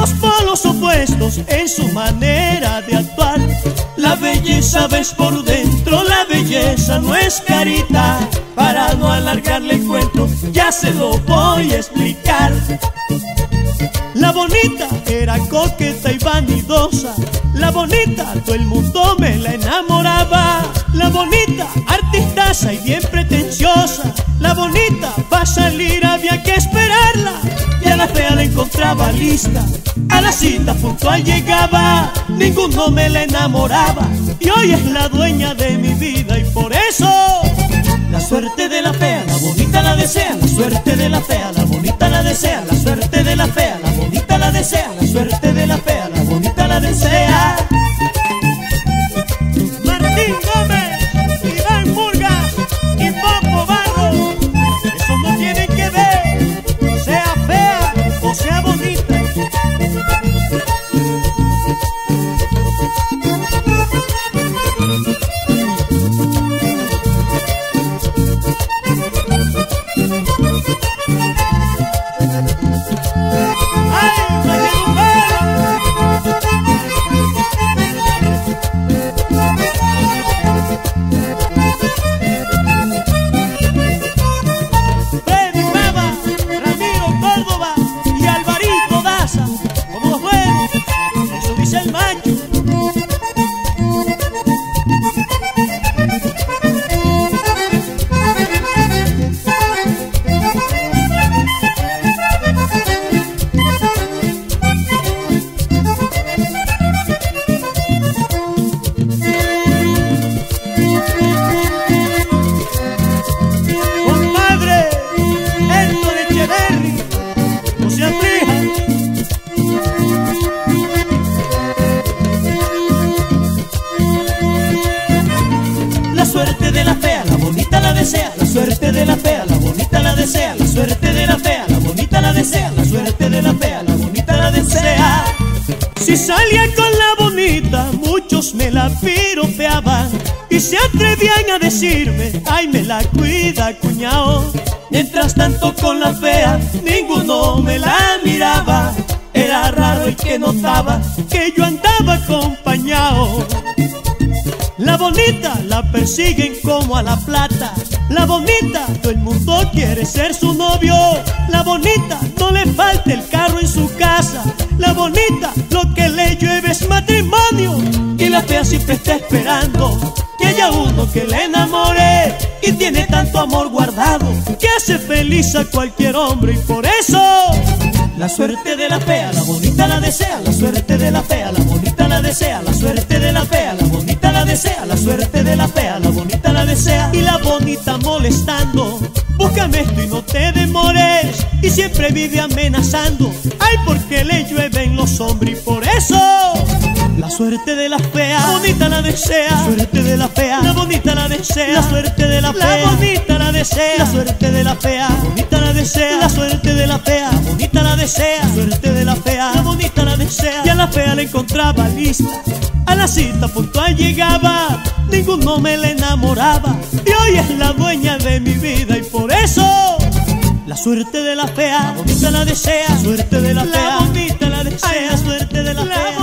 dos polos opuestos en su manera de actuar. La belleza ves por dentro, la belleza no es carita. Para no alargarle el cuento, ya se lo voy a explicar. La bonita era coqueta y vanidosa. La bonita, todo el mundo me la enamoraba. La bonita, artistaza y bien pretenciosa. La bonita, para salir había que esperarla. Y a la fea la encontraba lista. A la cita puntual llegaba. Ninguno me la enamoraba. Y hoy es la dueña de mi vida. Y por eso la suerte de la fea, la bonita la desea. La suerte de la fea, la bonita la desea. La suerte de la fea, la bonita la desea. La suerte de la fea, la bonita la desea. Martín Gómez, Iván Murga y Popo Barro. Eso no tienen que ver, sea fea o sea bonita. La suerte de la fea, la bonita la desea. La suerte de la fea, la bonita la desea. La suerte de la fea, la bonita la desea. La suerte de la fea, la bonita la desea. Si salía con la bonita, muchos me la piropeaban y se atrevían a decirme: ay, me la cuida, cuñao. Mientras tanto con la fea, ninguno me la miraba. Era raro el que notaba que yo andaba acompañado. La bonita la persiguen como a la plata. La bonita, todo el mundo quiere ser su novio. La bonita, no le falta el carro en su casa. La bonita, lo que le llueve es matrimonio. Y la fea siempre está esperando que haya uno que le enamore. Y tiene tanto amor guardado que hace feliz a cualquier hombre. Y por eso la suerte de la fea, la bonita la desea. La suerte de la fea, la bonita la desea. La suerte de la fea, la bonita la desea. La suerte de la fea, la bonita la desea. Y la bonita molestando: búscame esto y no te demores. Y siempre vive amenazando: ay, porque le llueven los hombres. Y por eso la suerte de la fea, la bonita la desea. La suerte de la fea, la bonita la desea. La suerte de la fea, la bonita la desea. La suerte de la fea, la bonita la desea. La suerte de la fea, la bonita la desea. La suerte de la fea, la bonita la desea. Y a la fea la encontraba lista. A la cita puntual llegaba. Ninguno me la enamoraba. Y hoy es la dueña de mi vida. Y por eso la suerte de la fea, la bonita la desea. La suerte de la fea, la bonita la desea. La suerte de la fea.